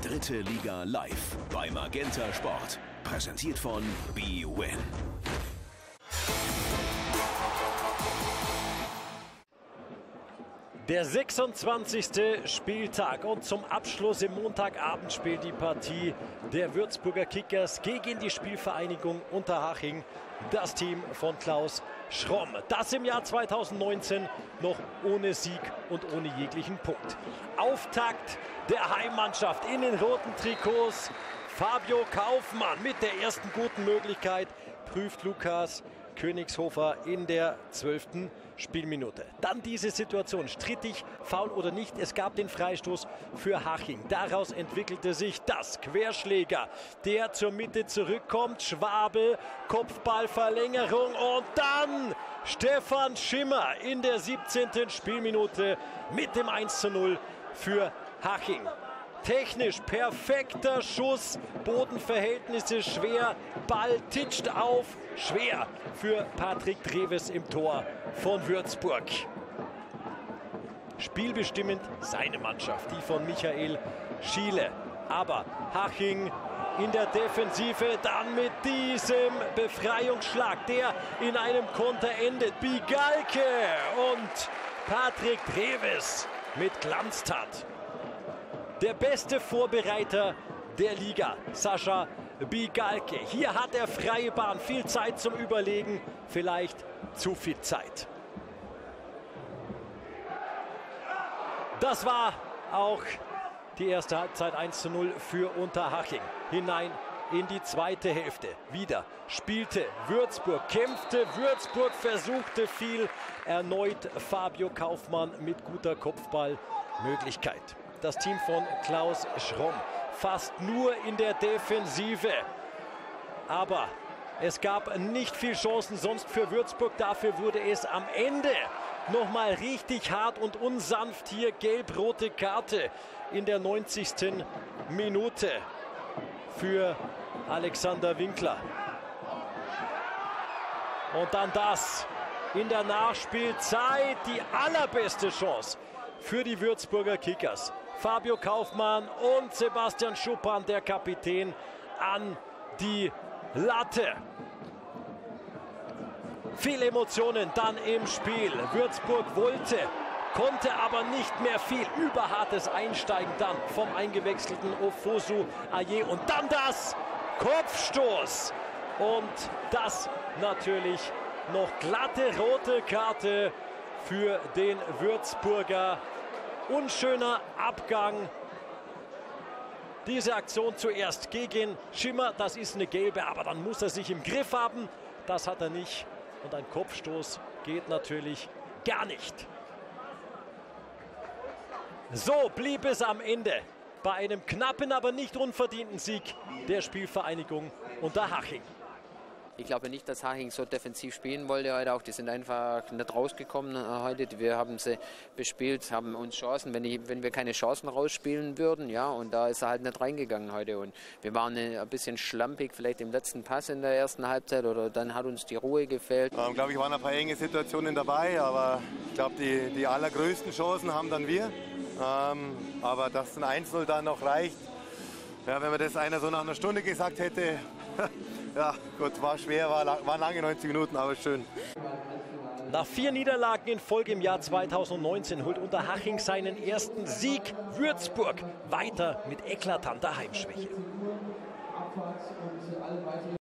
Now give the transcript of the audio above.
dritte Liga live bei Magenta Sport. Präsentiert von bwin. Der 26. Spieltag und zum Abschluss im Montagabendspiel die Partie der Würzburger Kickers gegen die Spielvereinigung Unterhaching, das Team von Klaus Schromm. Das im Jahr 2019 noch ohne Sieg und ohne jeglichen Punkt. Auftakt der Heimmannschaft in den roten Trikots. Fabio Kaufmann mit der ersten guten Möglichkeit prüft Lukas Königshofer in der 12. Spielminute. Dann diese Situation, strittig, faul oder nicht, es gab den Freistoß für Haching. Daraus entwickelte sich das Querschläger, der zur Mitte zurückkommt, Schwabel, Kopfballverlängerung und dann Stefan Schimmer in der 17. Spielminute mit dem 1:0 für Haching. Technisch perfekter Schuss, Bodenverhältnisse schwer, Ball titscht auf, schwer für Patrick Treves im Tor von Würzburg. Spielbestimmend seine Mannschaft, die von Michael Schiele. Aber Haching in der Defensive dann mit diesem Befreiungsschlag, der in einem Konter endet. Bigalke und Patrick Treves mit Glanztat. Der beste Vorbereiter der Liga, Sascha Bigalke. Hier hat er freie Bahn, viel Zeit zum Überlegen, vielleicht zu viel Zeit. Das war auch die erste Halbzeit 1:0 für Unterhaching. Hinein in die zweite Hälfte. Wieder spielte Würzburg, kämpfte Würzburg, versuchte viel. Erneut Fabio Kaufmann mit guter Kopfballmöglichkeit. Das Team von Klaus Schromm fast nur in der Defensive. Aber es gab nicht viel Chancen sonst für Würzburg. Dafür wurde es am Ende nochmal richtig hart und unsanft. Hier gelb-rote Karte in der 90. Minute für Alexander Winkler. Und dann das in der Nachspielzeit. Die allerbeste Chance für die Würzburger Kickers. Fabio Kaufmann und Sebastian Schuppan, der Kapitän, an die Latte. Viele Emotionen dann im Spiel. Würzburg wollte, konnte aber nicht mehr viel. Überhartes Einsteigen dann vom eingewechselten Ofosu Aye. Und dann das Kopfstoß. Und das natürlich noch glatte rote Karte für den Würzburger. Unschöner Abgang. Diese Aktion zuerst gegen Schimmer, das ist eine gelbe, aber dann muss er sich im Griff haben. Das hat er nicht. Und ein Kopfstoß geht natürlich gar nicht. So blieb es am Ende bei einem knappen, aber nicht unverdienten Sieg der Spielvereinigung Unterhaching. Ich glaube nicht, dass Haching so defensiv spielen wollte heute auch. Die sind einfach nicht rausgekommen heute. Wir haben sie bespielt, haben uns Chancen, wenn wir keine Chancen rausspielen würden. Ja, und da ist er halt nicht reingegangen heute. Und wir waren ein bisschen schlampig, vielleicht im letzten Pass in der ersten Halbzeit. Oder dann hat uns die Ruhe gefehlt. Ich glaube, waren ein paar enge Situationen dabei. Aber ich glaube, die allergrößten Chancen haben dann wir. Aber dass ein 1:0 dann noch reicht. Ja, wenn man das einer so nach einer Stunde gesagt hätte... Ja, gut, war schwer, war lange 90 Minuten, aber schön. Nach 4 Niederlagen in Folge im Jahr 2019 holt Unterhaching seinen ersten Sieg. Würzburg weiter mit eklatanter Heimschwäche.